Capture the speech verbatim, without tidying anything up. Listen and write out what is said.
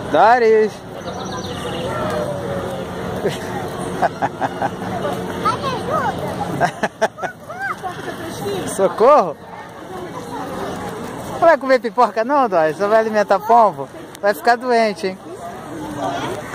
Doris! Socorro! Não vai comer pipoca não, Doris? Só vai alimentar pombo? Vai ficar doente, hein?